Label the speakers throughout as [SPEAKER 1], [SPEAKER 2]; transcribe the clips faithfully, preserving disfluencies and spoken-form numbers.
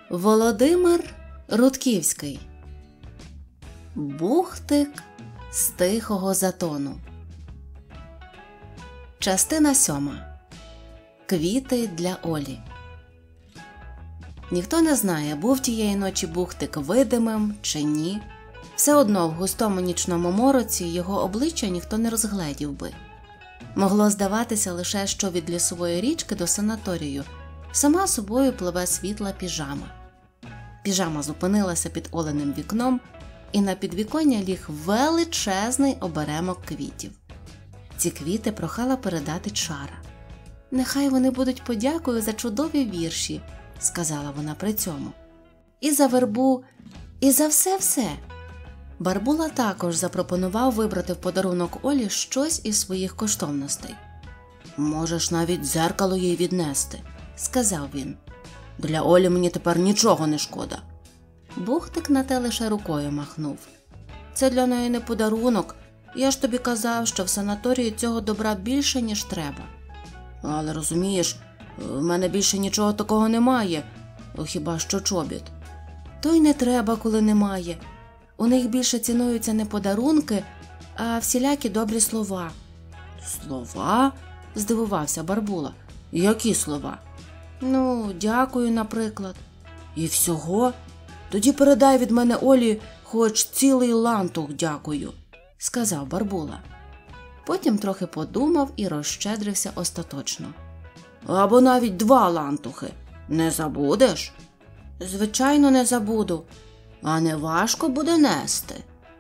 [SPEAKER 1] Володимир Рудківський. Бухтик з тихого затону. Частина сьома. Квіти для Олі. Ніхто не знає, був тієї ночі Бухтик видимим чи ні. Все одно в густому нічному мороці його обличчя ніхто не розгледів би. Могло здаватися лише, що від лісової річки до санаторію сама собою пливе світла піжама. Піжама зупинилася під Оленим вікном, і на підвіконня ліг величезний оберемок квітів. Ці квіти прохала передати Чара. «Нехай вони будуть подякою за чудові вірші», – сказала вона при цьому. «І за вербу, і за все-все». Барбула також запропонував вибрати в подарунок Олі щось із своїх коштовностей. «Можеш навіть дзеркало їй віднести», – сказав він. «Для Олі мені тепер нічого не шкода». Бухтик на те лише рукою махнув. «Це для неї не подарунок. Я ж тобі казав, що в санаторії цього добра більше, ніж треба». «Але розумієш, в мене більше нічого такого немає, хіба що чобіт». «То й не треба, коли немає. У них більше цінуються не подарунки, а всілякі добрі слова». «Слова?» – здивувався Барбула. «Які слова?» «Ну, дякую, наприклад». «І всього? Тоді передай від мене Олі хоч цілий лантух дякую», – сказав Барбула. Потім трохи подумав і розщедрився остаточно. «Або навіть два лантухи. Не забудеш?» «Звичайно, не забуду. А не важко буде нести?»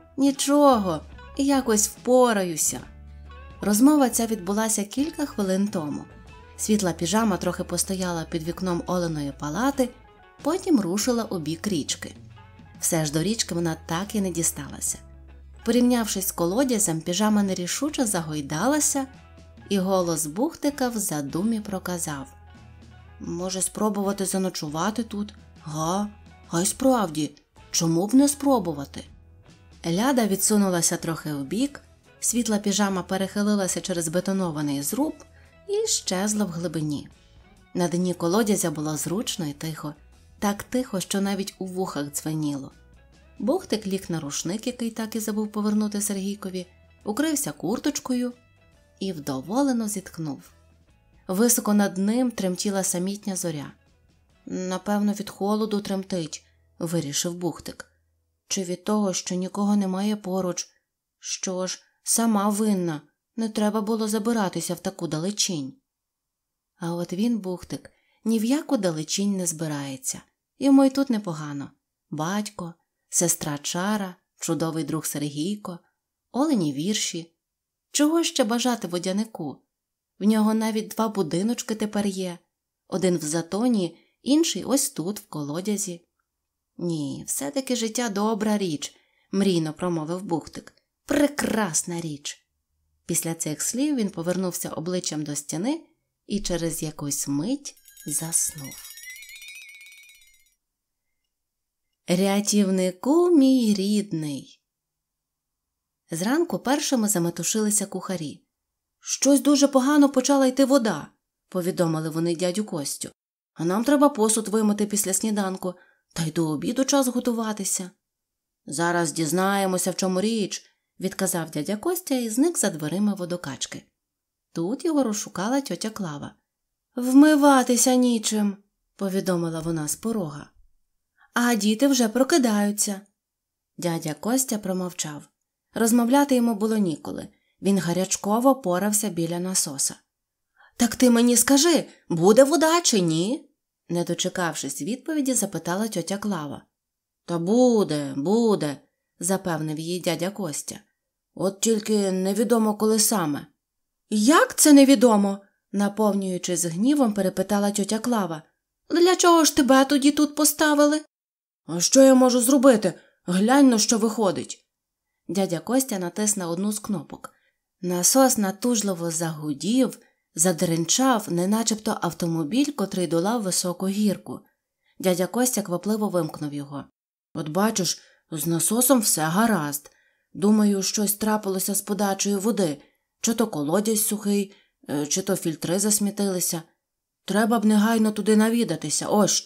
[SPEAKER 1] «Нічого, якось впораюся». Розмова ця відбулася кілька хвилин тому. Світла піжама трохи постояла під вікном Оленої палати, потім рушила у бік річки. Все ж до річки вона так і не дісталася. Порівнявшись з колодязем, піжама нерішуче загойдалася, і голос Бухтика в задумі проказав: «Може, спробувати заночувати тут? Га? А й справді, чому б не спробувати?» Ляда відсунулася трохи вбік, світла піжама перехилилася через бетонований зруб і щезла в глибині. На дні колодязя було зручно і тихо, так тихо, що навіть у вухах дзвеніло. Бухтик ліг на рушник, який так і забув повернути Сергійкові, укрився курточкою і вдоволено зітхнув. Високо над ним тремтіла самітня зоря. «Напевно, від холоду тремтить», – вирішив Бухтик. «Чи від того, що нікого немає поруч? Що ж, сама винна, не треба було забиратися в таку далечінь». А от він, Бухтик, ні в яку далечінь не збирається. Йому й тут непогано. Батько, сестра Чара, чудовий друг Сергійко, Олені вірші. Чого ще бажати водянику? В нього навіть два будиночки тепер є. Один в затоні, інший ось тут, в колодязі. «Ні, все-таки життя добра річ», – мрійно промовив Бухтик. «Прекрасна річ». Після цих слів він повернувся обличчям до стіни і через якусь мить заснув. Рятівнику мій рідний. Зранку першими заметушилися кухарі. «Щось дуже погано почала йти вода», – повідомили вони дядю Костю. «А нам треба посуд вимити після сніданку, та й до обіду час готуватися». «Зараз дізнаємося, в чому річ», – відказав дядя Костя і зник за дверима водокачки. Тут його розшукала тьотя Клава. «Вмиватися нічим», – повідомила вона з порога. «А діти вже прокидаються». Дядя Костя промовчав. Розмовляти йому було ніколи. Він гарячково порався біля насоса. «Так ти мені скажи, буде вода чи ні?» Не дочекавшись відповіді, запитала тьотя Клава. «Та буде, буде», – запевнив її дядя Костя. «От тільки невідомо, коли саме». «Як це невідомо?» – наповнюючись гнівом, перепитала тьотя Клава. «Для чого ж тебе тоді тут поставили?» «А що я можу зробити? Глянь, на що виходить». Дядя Костя натис на одну з кнопок. Насос натужливо загудів, задеренчав, неначебто автомобіль, котрий долав високу гірку. Дядя Костя квапливо вимкнув його. «От бачиш, з насосом все гаразд. Думаю, щось трапилося з подачею води. Чи то колодязь сухий, чи то фільтри засмітилися. Треба б негайно туди навідатися, ось що,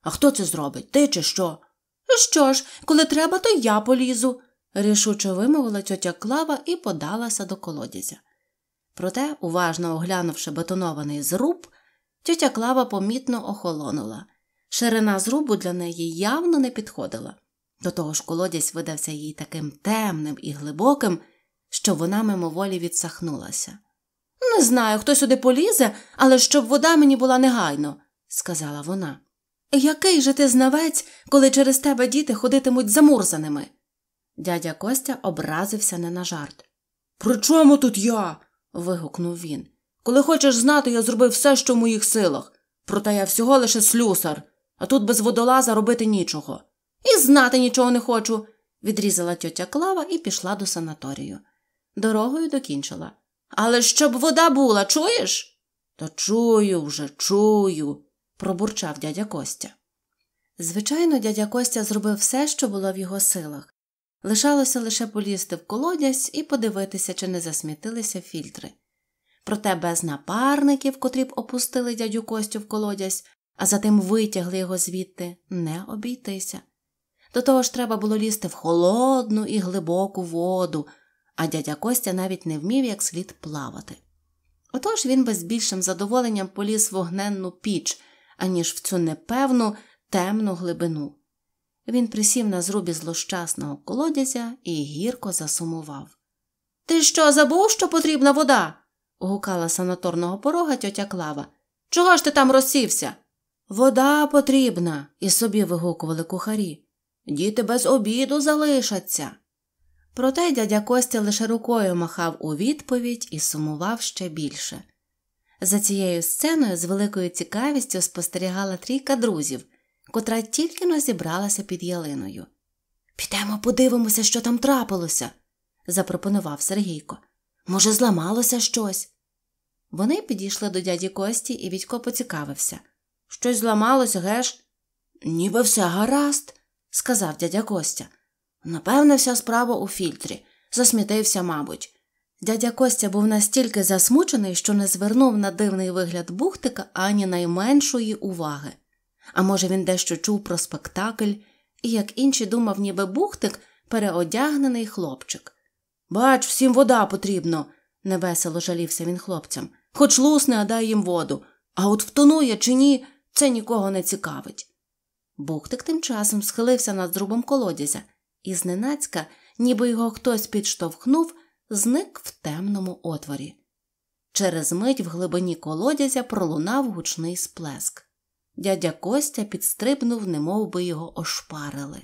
[SPEAKER 1] А хто це зробить? Ти чи що? Що ж, коли треба, то я полізу, рішуче вимовила тьотя Клава і подалася до колодязя. Проте, уважно оглянувши бетонований зруб, тьотя Клава помітно охолонула. Ширина зрубу для неї явно не підходила. До того ж колодязь видався їй таким темним і глибоким, що вона мимоволі відсахнулася. «Не знаю, хто сюди полізе, але щоб вода мені була негайно», – сказала вона. «Який же ти знавець, коли через тебе діти ходитимуть замурзаними?» Дядя Костя образився не на жарт. «При чому тут я?» – вигукнув він. «Коли хочеш знати, я зробив все, що в моїх силах. Проте я всього лише слюсар, а тут без водолаза робити нічого». «І знати нічого не хочу», – відрізала тьотя Клава і пішла до санаторію. Дорогою докінчила. «Але щоб вода була, чуєш?» «Та чую вже, чую», – пробурчав дядя Костя. Звичайно, дядя Костя зробив все, що було в його силах. Лишалося лише полізти в колодязь і подивитися, чи не засмітилися фільтри. Проте без напарників, котрі б опустили дядю Костю в колодязь, а затим витягли його звідти, не обійтися. До того ж треба було лізти в холодну і глибоку воду, а дядя Костя навіть не вмів як слід плавати. Отож він без більшим задоволенням поліз в вогненну піч, аніж в цю непевну, темну глибину. Він присів на зрубі злощасного колодязя і гірко засумував. «Ти що, забув, що потрібна вода?» – гукала з санаторного порога тьотя Клава. «Чого ж ти там розсівся?» «Вода потрібна», – і собі вигукували кухарі. «Діти без обіду залишаться». Проте дядя Костя лише рукою махав у відповідь і сумував ще більше. За цією сценою з великою цікавістю спостерігала трійка друзів, котра тільки-но зібралася під ялиною. «Підемо подивимося, що там трапилося», – запропонував Сергійко. «Може, зламалося щось?» Вони підійшли до дяді Кості, і Вітько поцікавився. «Щось зламалося, геш?» «Ніби все гаразд», – сказав дядя Костя. «Напевне, вся справа у фільтрі. Засмітився, мабуть». Дядя Костя був настільки засмучений, що не звернув на дивний вигляд Бухтика ані найменшої уваги. А може, він дещо чув про спектакль, і, як інші, думав, ніби Бухтик – переодягнений хлопчик. «Бач, всім вода потрібно», – невесело жалівся він хлопцям. «Хоч лусне, а дай їм воду. А от втонує чи ні, це нікого не цікавить». Бухтик тим часом схилився над зрубом колодязя і зненацька, ніби його хтось підштовхнув, зник в темному отворі. Через мить в глибині колодязя пролунав гучний сплеск. Дядя Костя підстрибнув, немов би його ошпарили.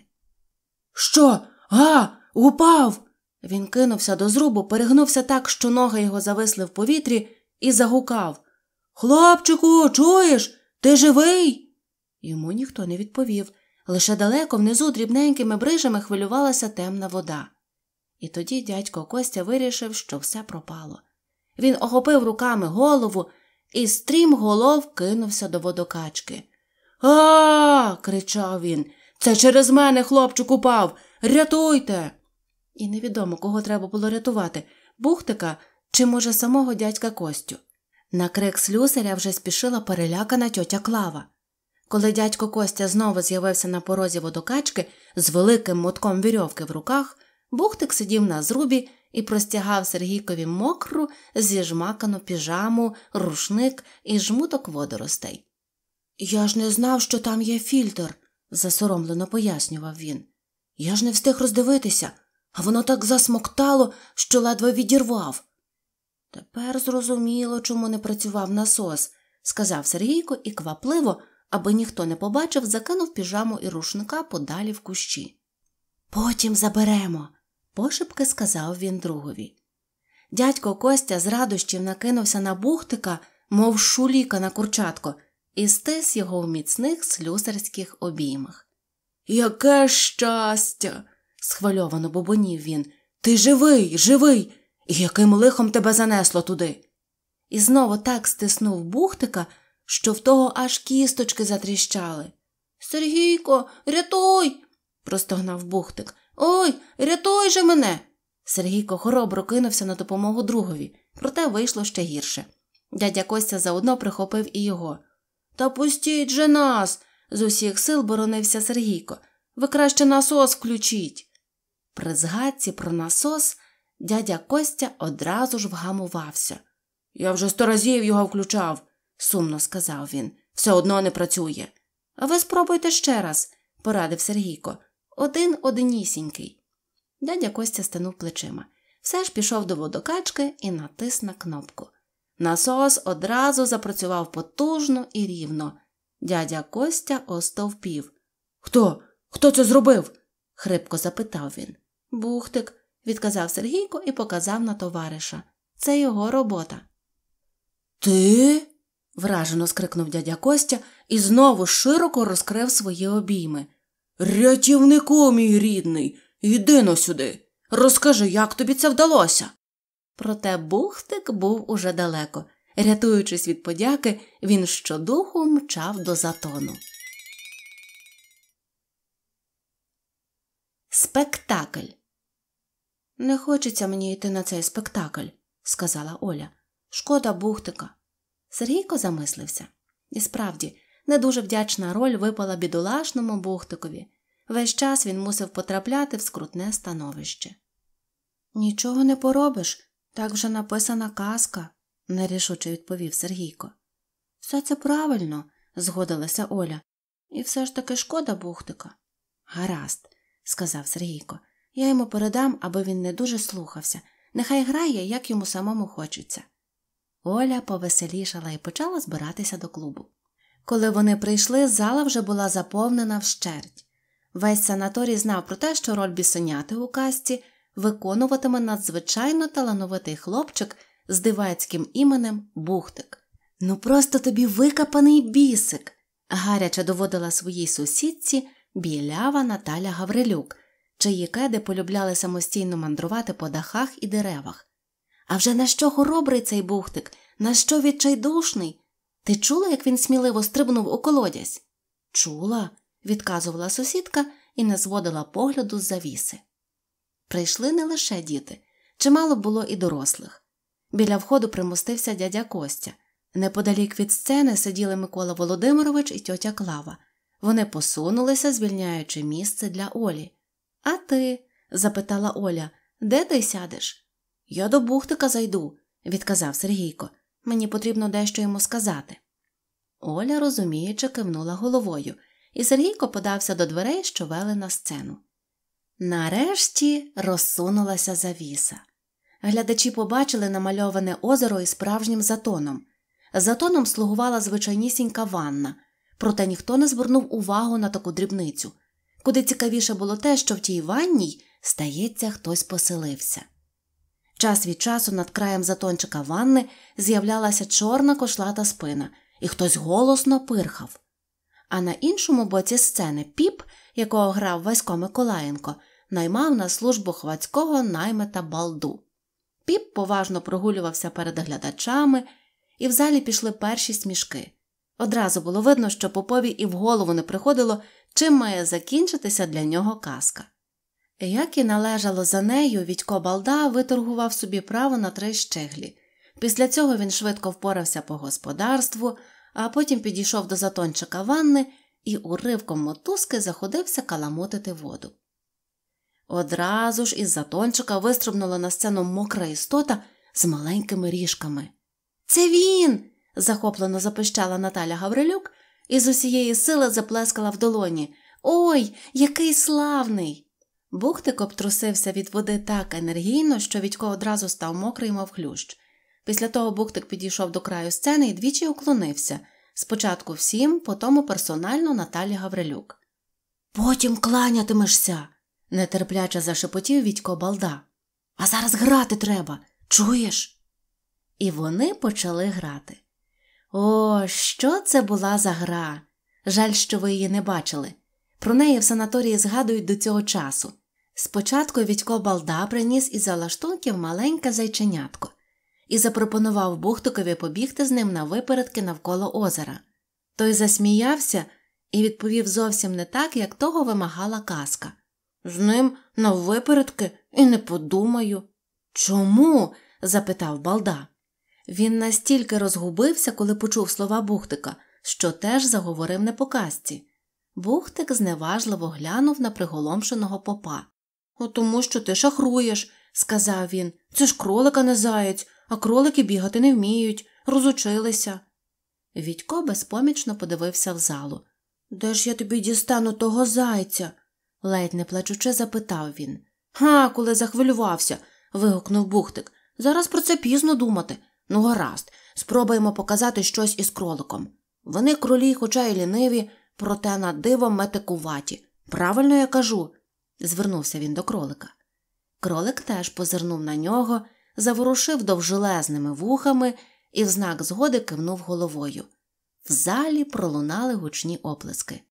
[SPEAKER 1] «Що? А, упав!» Він кинувся до зрубу, перегнувся так, що ноги його зависли в повітрі, і загукав. «Хлопчику, чуєш? Ти живий?» Йому ніхто не відповів. Лише далеко внизу дрібненькими брижами хвилювалася темна вода. І тоді дядько Костя вирішив, що все пропало. Він охопив руками голову і стрімголов кинувся до водокачки. «А!» – кричав він. «Це через мене хлопчик упав! Рятуйте!» І невідомо, кого треба було рятувати – Бухтика чи, може, самого дядька Костю. На крик слюсаря вже спішила перелякана тьотя Клава. Коли дядько Костя знову з'явився на порозі водокачки з великим мотком вірьовки в руках, Бухтик сидів на зрубі і простягав Сергійкові мокру, зіжмакану піжаму, рушник і жмуток водоростей. «Я ж не знав, що там є фільтр», – засоромлено пояснював він. «Я ж не встиг роздивитися, а воно так засмоктало, що ледве відірвав». «Тепер зрозуміло, чому не працював насос», – сказав Сергійко і квапливо, аби ніхто не побачив, закинув піжаму і рушника подалі в кущі. «Потім заберемо», – пошепки сказав він другові. Дядько Костя з радощів накинувся на Бухтика, мов шуліка на курчатко, і стис його в міцних слюсарських обіймах. «Яке щастя!» – схвильовано бубонів він. «Ти живий, живий! І яким лихом тебе занесло туди?» І знову так стиснув Бухтика, що в того аж кісточки затріщали. «Сергійко, рятуй!» – простогнав Бухтик. «Ой, рятуй же мене!» Сергійко хоробро кинувся на допомогу другові, проте вийшло ще гірше. Дядя Костя заодно прихопив і його. «Та пустіть же нас! З усіх сил боронився Сергійко. Ви краще насос включіть. При згадці про насос дядя Костя одразу ж вгамувався. Я вже сто разів його включав, сумно сказав він. Все одно не працює. А ви спробуйте ще раз, порадив Сергійко. Один одинісінький. Дядя Костя стенув плечима. Все ж пішов до водокачки і натис на кнопку. Насос одразу запрацював потужно і рівно. Дядя Костя остовпів. Хто? Хто це зробив? Хрипко запитав він. Бухтик, відказав Сергійко і показав на товариша. Це його робота. Ти? Вражено скрикнув дядя Костя і знову широко розкрив свої обійми. Рятівнику, мій рідний, іди но сюди. Розкажи, як тобі це вдалося? Проте Бухтик був уже далеко. Рятуючись від подяки, він щодуху мчав до затону. Спектакль. Не хочеться мені йти на цей спектакль, сказала Оля. Шкода Бухтика. Сергійко замислився. І справді, не дуже вдячна роль випала бідолашному Бухтикові. Весь час він мусив потрапляти в скрутне становище. Нічого не поробиш, так вже написана казка, нерішуче відповів Сергійко. Все це правильно, згодилася Оля. І все ж таки шкода Бухтика. Гаразд, сказав Сергійко. Я йому передам, аби він не дуже слухався. Нехай грає, як йому самому хочеться. Оля повеселішала і почала збиратися до клубу. Коли вони прийшли, зала вже була заповнена вщерть. Весь санаторій знав про те, що роль бісеняти у казці виконуватиме надзвичайно талановитий хлопчик з дивацьким іменем Бухтик. «Ну просто тобі викопаний бісик!» гаряче доводила своїй сусідці білява Наталя Гаврилюк, чиї кеди полюбляли самостійно мандрувати по дахах і деревах. «А вже на що хоробрий цей Бухтик? На що відчайдушний? Ти чула, як він сміливо стрибнув у колодязь?» «Чула», – відказувала сусідка і не зводила погляду з завіси. Прийшли не лише діти, чимало було і дорослих. Біля входу примостився дядя Костя. Неподалік від сцени сиділи Микола Володимирович і тьотя Клава. Вони посунулися, звільняючи місце для Олі. «А ти?» – запитала Оля. «Де ти сядеш?» «Я до Бухтика зайду», – відказав Сергійко. «Мені потрібно дещо йому сказати». Оля розуміюче кивнула головою, і Сергійко подався до дверей, що вели на сцену. Нарешті розсунулася завіса. Глядачі побачили намальоване озеро із справжнім затоном. Затоном слугувала звичайнісінька ванна, проте ніхто не звернув увагу на таку дрібницю. Куди цікавіше було те, що в тій ванній, стається, хтось поселився. Час від часу над краєм затончика ванни з'являлася чорна кошлата спина, і хтось голосно пирхав. А на іншому боці сцени Піп, якого грав Васько Миколаєнко, наймав на службу хвацького наймита Балду. Піп поважно прогулювався перед глядачами, і в залі пішли перші смішки. Одразу було видно, що Попові і в голову не приходило, чим має закінчитися для нього казка. Як і належало за нею, Вітько Балда виторгував собі право на три щеглі. Після цього він швидко впорався по господарству, а потім підійшов до затончика ванни і уривком мотузки заходився каламутити воду. Одразу ж із затончика вистрибнула на сцену мокра істота з маленькими ріжками. «Це він!» – захоплено запищала Наталя Гаврилюк і з усієї сили заплескала в долоні. «Ой, який славний!» Бухтик обтрусився від води так енергійно, що Вітько одразу став мокрий, мов хлющ. Після того Бухтик підійшов до краю сцени і двічі уклонився. Спочатку всім, потім персонально Наталі Гаврилюк. «Потім кланятимешся!» – нетерпляче зашепотів Вітько Балда. «А зараз грати треба! Чуєш?» І вони почали грати. О, що це була за гра! Жаль, що ви її не бачили. Про неї в санаторії згадують до цього часу. Спочатку Вітько Балда приніс із залаштунків маленьке зайченятко і запропонував Бухтикові побігти з ним на випередки навколо озера. Той засміявся і відповів зовсім не так, як того вимагала казка. «З ним на випередки і не подумаю». «Чому?» – запитав Балда. Він настільки розгубився, коли почув слова Бухтика, що теж заговорив не по казці. Бухтик зневажливо глянув на приголомшеного попа. «О, тому що ти шахруєш», – сказав він. «Це ж кролик, а не заєць, а кролики бігати не вміють, розучилися». Вітько безпомічно подивився в залу. «Де ж я тобі дістану того зайця?» – ледь не плачучи запитав він. «Га, коли захвилювався», – вигукнув Бухтик. «Зараз про це пізно думати. Ну, гаразд, спробуємо показати щось із кроликом. Вони кролі, хоча й ліниві, проте на диво метикуваті. Правильно я кажу?» – звернувся він до кролика. Кролик теж позирнув на нього, заворушив довжелезними вухами і в знак згоди кивнув головою. В залі пролунали гучні оплески.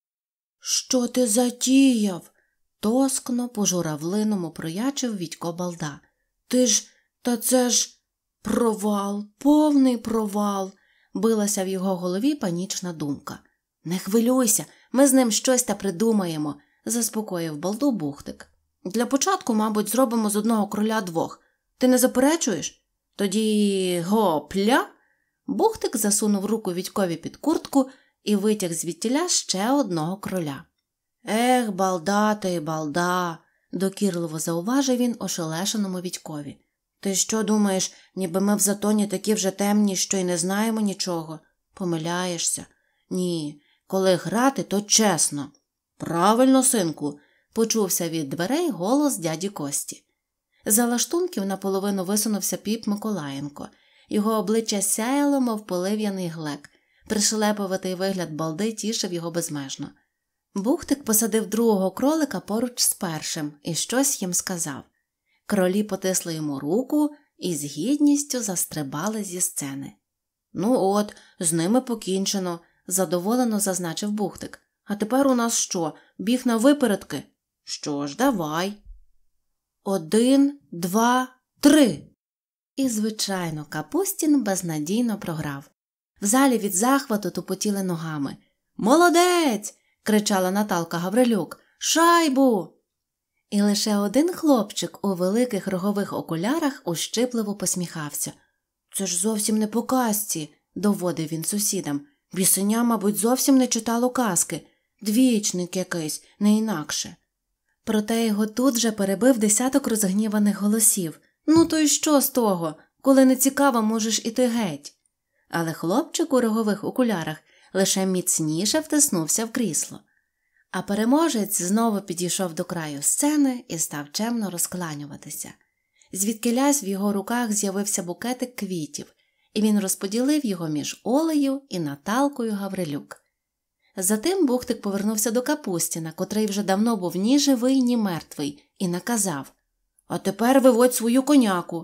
[SPEAKER 1] «Що ти затіяв?» – тоскно по-журавлиному проячив Вітько Балда. «Ти ж, та це ж провал, повний провал!» – билася в його голові панічна думка. «Не хвилюйся, ми з ним щось та придумаємо», – заспокоїв Балду Бухтик. «Для початку, мабуть, зробимо з одного кроля двох. Ти не заперечуєш? Тоді гопля!» Бухтик засунув руку Вітькові під куртку і витяг звідтіля ще одного кроля. «Ех, балда ти, балда!» – докірливо зауважив він ошелешеному Вітькові. «Ти що думаєш, ніби ми в затоні такі вже темні, що й не знаємо нічого? Помиляєшся? Ні, коли грати, то чесно». «Правильно, синку!» – почувся від дверей голос дяді Кості. За лаштунків наполовину висунувся піп Миколаєнко. Його обличчя сяяло, мов полив'яний глек. Пришелепуватий вигляд Балди тішив його безмежно. Бухтик посадив другого кролика поруч з першим і щось їм сказав. Кролі потисли йому руку і з гідністю застрибали зі сцени. «Ну от, з ними покінчено», – задоволено зазначив Бухтик. «А тепер у нас що, біг на випередки?» «Що ж, давай». «Один, два, три!» І, звичайно, Капустін безнадійно програв. В залі від захвату тупотіли ногами. «Молодець!» – кричала Наталка Гаврилюк. «Шайбу!» І лише один хлопчик у великих рогових окулярах ущипливо посміхався. «Це ж зовсім не по казці», – доводив він сусідам. «Бісеня, мабуть, зовсім не читало казки. Двічник якийсь, не інакше». Проте його тут же перебив десяток розгніваних голосів. «Ну то й що з того? Коли не цікаво, можеш іти геть». Але хлопчик у рогових окулярах лише міцніше втиснувся в крісло. А переможець знову підійшов до краю сцени і став чемно розкланюватися. Звідкилясь в його руках з'явився букетик квітів, і він розподілив його між Олею і Наталкою Гаврилюк. Затим Бухтик повернувся до Капустіна, котрий вже давно був ні живий, ні мертвий, і наказав: «А тепер виводь свою коняку».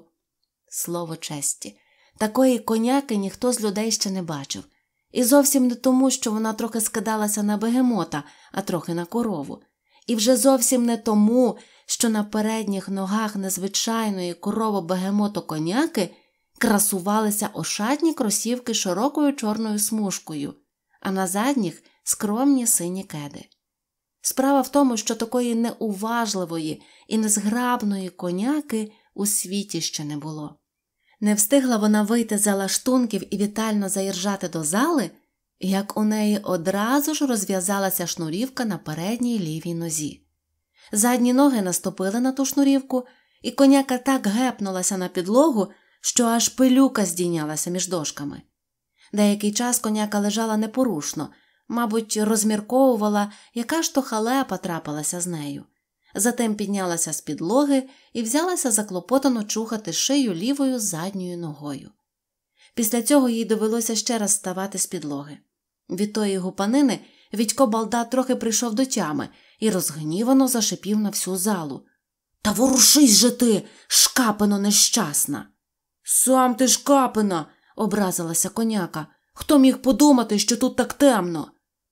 [SPEAKER 1] Слово честі, такої коняки ніхто з людей ще не бачив. І зовсім не тому, що вона трохи скидалася на бегемота, а трохи на корову. І вже зовсім не тому, що на передніх ногах незвичайної корово-бегемото-коняки красувалися ошатні кросівки з широкою чорною смужкою, а на задніх – скромні сині кеди. Справа в тому, що такої неуважливої і незграбної коняки у світі ще не було. Не встигла вона вийти за лаштунків і вітально заіржати до зали, як у неї одразу ж розв'язалася шнурівка на передній лівій нозі. Задні ноги наступили на ту шнурівку, і коняка так гепнулася на підлогу, що аж пилюка здійнялася між дошками. Деякий час коняка лежала непорушно, мабуть, розмірковувала, яка ж то халепа трапилася з нею. Затим піднялася з підлоги і взялася заклопотано чухати шию лівою задньою ногою. Після цього їй довелося ще раз вставати з підлоги. Від тої гупанини Вітько Балда трохи прийшов до тями і розгнівано зашипів на всю залу: «Та ворушись же ти, шкапино нещасна!» «Сам ти шкапина!» – образилася коняка. «Хто міг подумати, що тут так темно?»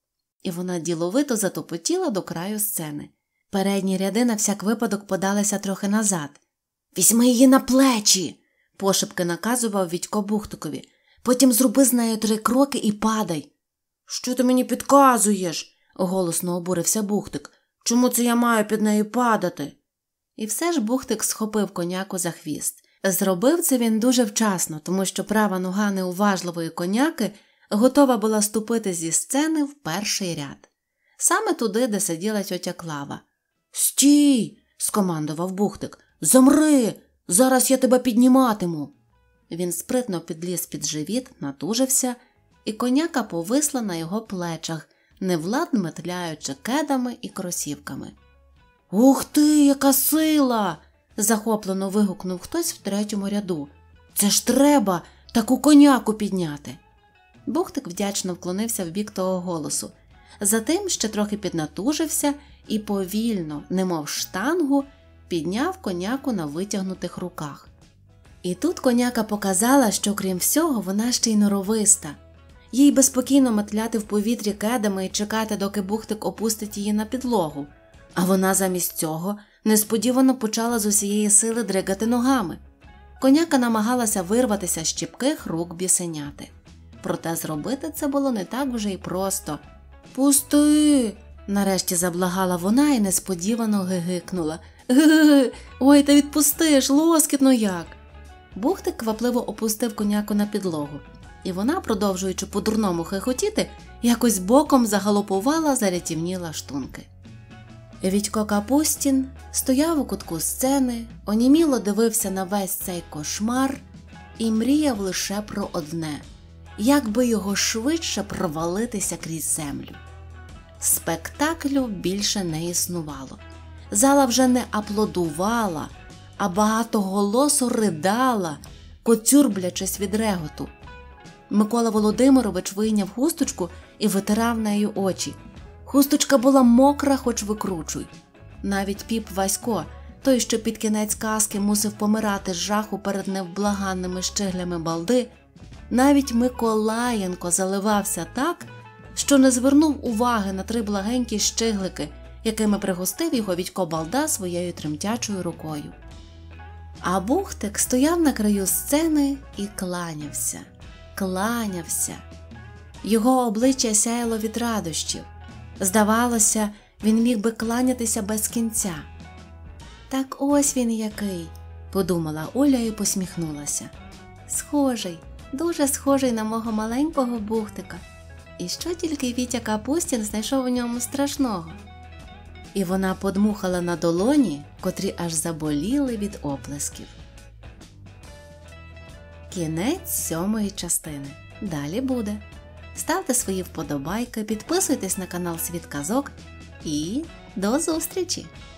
[SPEAKER 1] І вона діловито затопотіла до краю сцени. Передні ряди на всяк випадок подалися трохи назад. «Візьми її на плечі!» – пошепки наказував Вітько Бухтикові. «Потім зроби з нею три кроки і падай!» «Що ти мені підказуєш?» – голосно обурився Бухтик. «Чому це я маю під нею падати?» І все ж Бухтик схопив коняку за хвіст. Зробив це він дуже вчасно, тому що права нога неуважливої коняки готова була ступити зі сцени в перший ряд. саме туди, де сиділа тьотя Клава. «Стій!» – скомандував Бухтик. «Замри! Зараз я тебе підніматиму!» Він спритно підліз під живіт, натужився, і коняка повисла на його плечах, невладно метляючи кедами і кросівками. «Ух ти, яка сила!» – захоплено вигукнув хтось в третьому ряду. «Це ж треба таку коняку підняти!» Бухтик вдячно вклонився в бік того голосу. Затим ще трохи піднатужився і повільно, немов штангу, підняв коняку на витягнутих руках. І тут коняка показала, що крім всього вона ще й норовиста. Їй би спокійно метляти в повітрі кедами і чекати, доки Бухтик опустить її на підлогу. А вона замість цього несподівано почала з усієї сили дригати ногами. Коняка намагалася вирватися з чіпких рук бісеняти. Проте зробити це було не так вже й просто. «Пусти!» – нарешті заблагала вона і несподівано гигикнула. «Ге-ге-ге! Ой, та відпустиш, лоскітно як!» Бухтик квапливо опустив коняку на підлогу, і вона, продовжуючи по-дурному хихотіти, якось боком загалопувала за рятівні лаштунки. Вітько Капустін стояв у кутку сцени, оніміло дивився на весь цей кошмар і мріяв лише про одне – як би його швидше провалитися крізь землю. Спектаклю більше не існувало. Зала вже не аплодувала, а багатоголосо ридала, коцюрблячись від реготу. Микола Володимирович вийняв хусточку і витирав нею очі. Хусточка була мокра, хоч викручуй. Навіть піп Васько, той, що під кінець казки мусив помирати з жаху перед невблаганними щиглями балди, навіть Миколаєнко заливався так, що не звернув уваги на три благенькі щиглики, якими пригостив його Вітько Балда своєю тремтячою рукою. А Бухтик стояв на краю сцени і кланявся, кланявся. Його обличчя сяяло від радощів. Здавалося, він міг би кланятися без кінця. «Так ось він який», – подумала Оля і посміхнулася. «Схожий, дуже схожий на мого маленького Бухтика. І що тільки Вітя Капустін знайшов у ньому страшного?» І вона подмухала на долоні, котрі аж заболіли від оплесків. Кінець сьомої частини. Далі буде. Ставте свої вподобайки, підписуйтесь на канал Світ Казок і до зустрічі!